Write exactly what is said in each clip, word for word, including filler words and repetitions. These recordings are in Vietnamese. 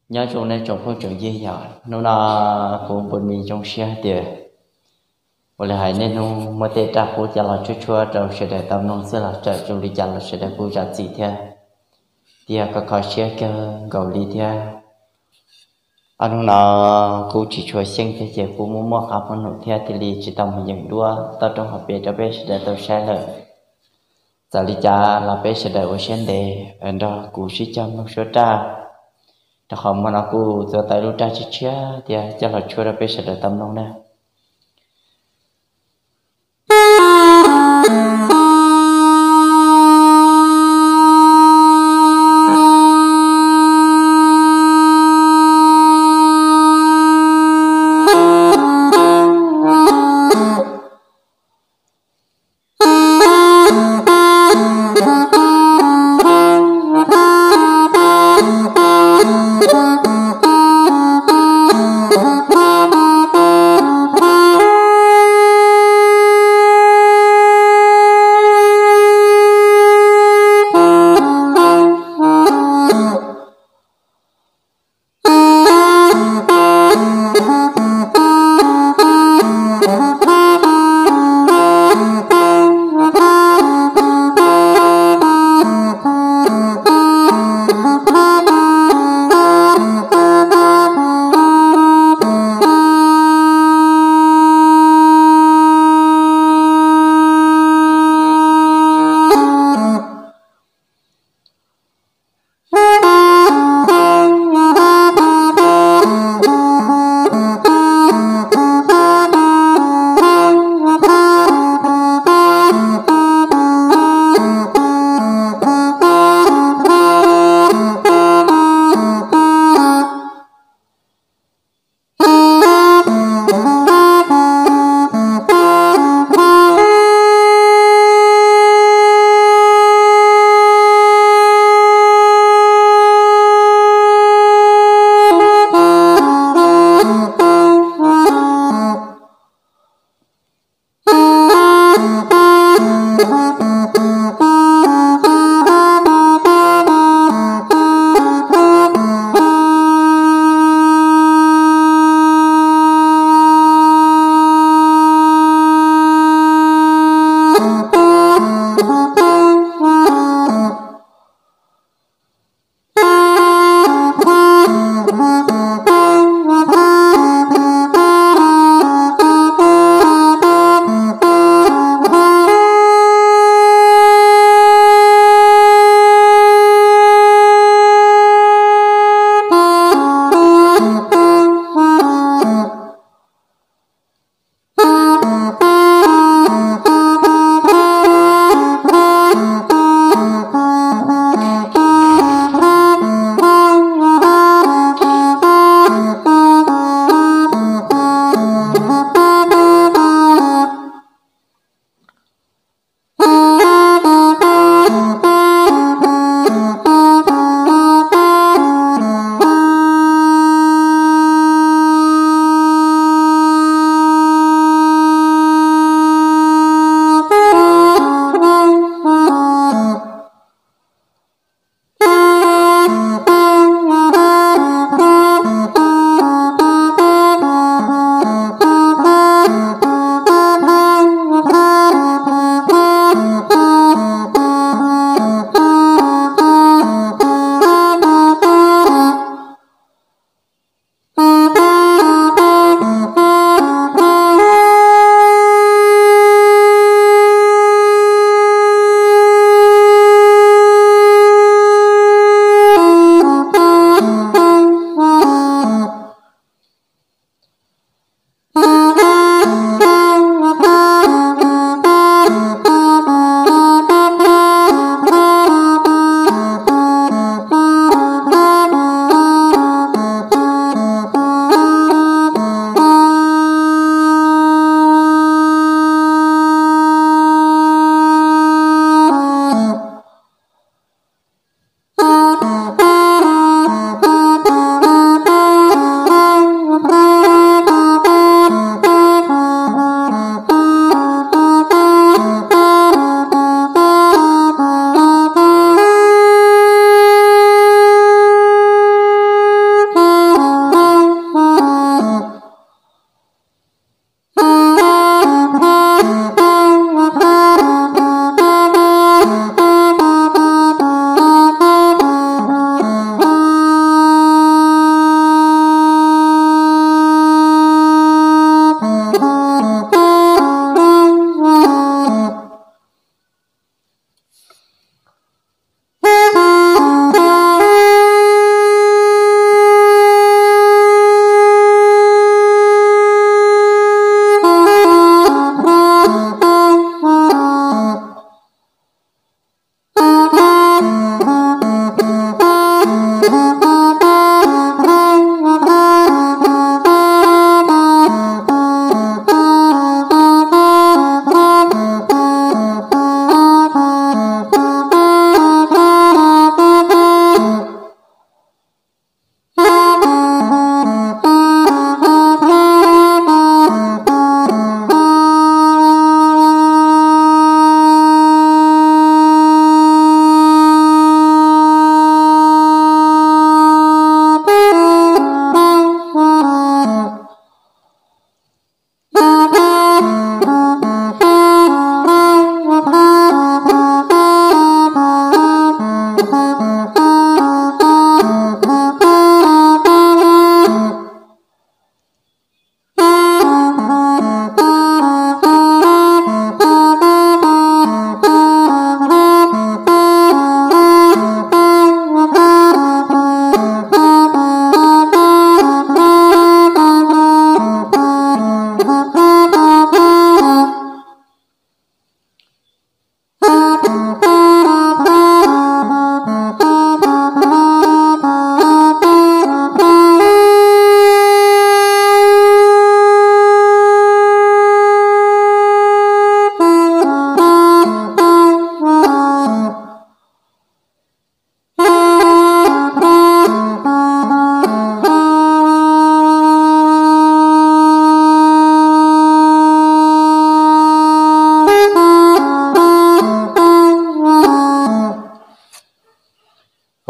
nhớ trong này trong phong trường gì giờ nó là cũng bận mình trong xe tiền và lại nên nó mới tết ra cũng cho là chua chua trong sẽ để tâm nó sẽ là trợ trong đi chăn là sẽ để cũng chặt gì thế thì có khó xe cái gầu đi thế anh nó cũng chỉ chua xinh thế chỉ cũng muốn mua khắp một nụ thế thì đi chỉ tầm những đua tao trong học biệt cho bé sẽ để tao xe lợi giờ đi cha là bé sẽ để ở trên đề anh đó cũng sẽ chăm nó số traถ้าเขามันเอากูจะตายรู้ใจเชื่อเดี๋ยวจะหลุดช่วยเราไปเสด็จตำนงนะ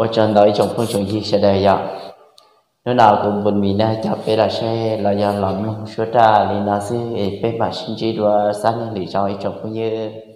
chân tới trong phương chuẩn gì sẽ đời dạo nếu nào cũng buồn mình nè chào bé là xe là do lòng nông số trà thì nó sẽ bé mà sinh chỉ đùa sáng lý do trong phương như